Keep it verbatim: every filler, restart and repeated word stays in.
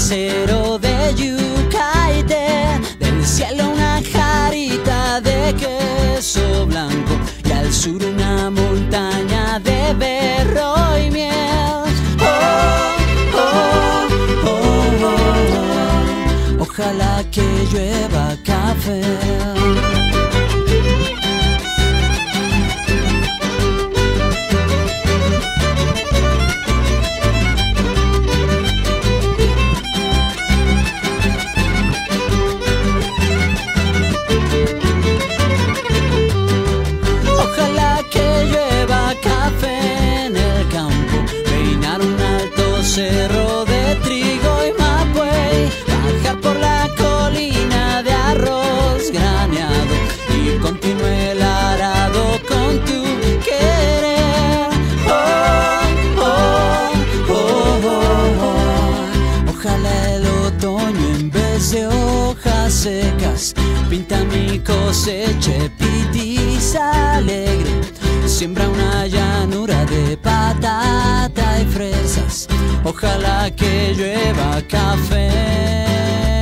aguacero de yuca y té, del cielo una jarita de queso blanco y al sur una montaña de berro y miel. Oh, oh, oh, oh, oh. Ojalá que llueva café. Cerro de trigo y mapuey, bajar por la colina de arroz graneado y continúe el arado con tu querer. Oh, oh, oh, oh, oh. Ojalá el otoño en vez de hojas secas pinta mi cosecha pitiza alegre. Siembra una llanura de patata y fresas. Ojalá que llueva café.